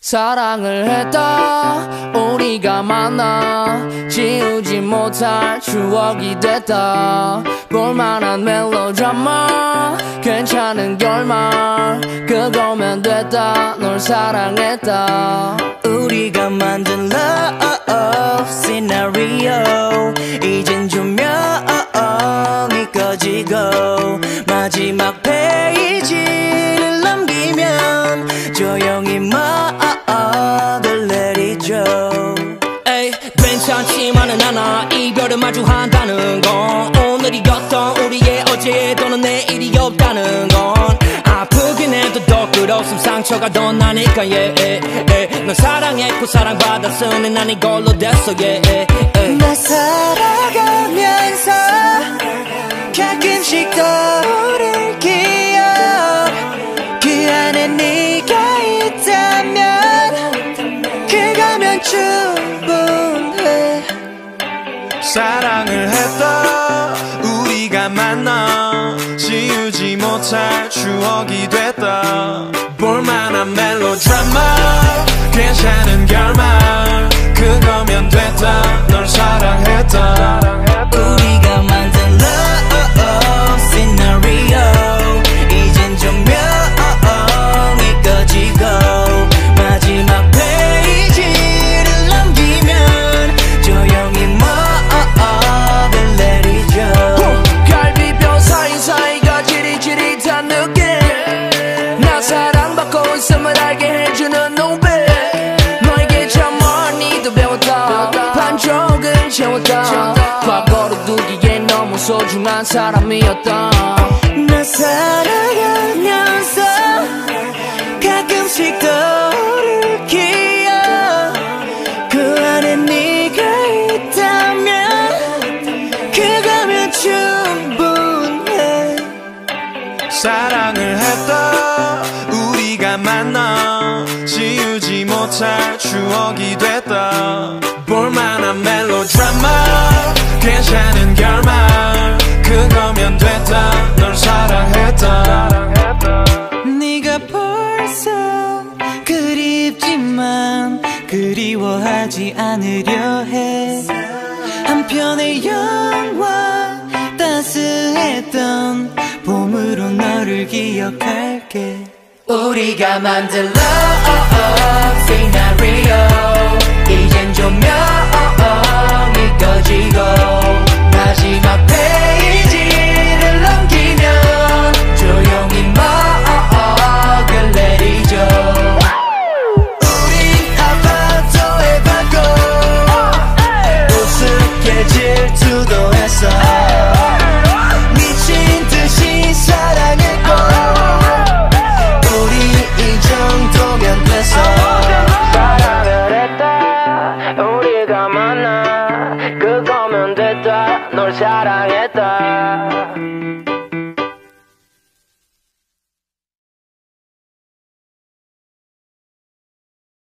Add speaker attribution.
Speaker 1: 사랑을 했다 우리가 만나 지우지 못할 추억이 됐다 볼만한 멜로드라마 괜찮은 결말 그거면 됐다 널 사랑했다
Speaker 2: 우리가 만든 love scenario 이젠 조명이 꺼지고 마지막 페이지를 넘기면 조용히 막을 내리죠.
Speaker 3: 에이 괜찮지만은 않아 이별을 마주한다는 건 오늘이었던 우리의 어제 또는 내일이 없다는 건 아프긴 해도 더 끝없음 상처가 더 나니까 널 사랑했고 사랑받았으니 난 이걸로 됐어
Speaker 2: 나 살아가면서 가끔씩 떠오를 기억 그 안에 네가 있다면 그거면 충분해
Speaker 4: 사랑을 했다 우리가 만나 지우지 못할 추억이 됐다 볼만한 멜로드라마 괜찮은 결말 그거면 됐다 널 사랑했다
Speaker 2: 우리가 만든 love scenario 이젠 조명이 꺼지고 마지막 페이지를 넘기면 조용히 막을 내리죠.
Speaker 1: 갈비뼈 사이사이가 지릿지릿한 느낌 나 사랑받고 있음을 알게 해주는 노래 너에게 참 많이도 배웠다 반쪽은 채웠다 과거로 두기에 너무 소중한 사람이었다
Speaker 2: 나 살아가면서 가끔씩 떠오를 기억 그 안에 네가 있다면 그거면 충분해
Speaker 4: 사랑을 했다 우리가 만나 지우지 못할 추억이 됐다 볼만한 멜로드라마 괜찮은 결말 그거면 됐다 널 사랑했다
Speaker 2: 네가 벌써 그립지만 그리워하지 않으려 해 한편의 영화 따스했던 봄으로 너를 기억할게
Speaker 1: 우리가 만든 love scenario 이젠 조명이 꺼지고 마지막 페이지를 넘기면 조용히 막을 내리죠
Speaker 4: 우린 아파트의 발코 우습게 질투도 했어 미친 듯이 사랑했고 우리 이 정도면 됐어
Speaker 3: 사랑을 했다 우리가 만나 그거면 됐다 널 사랑했다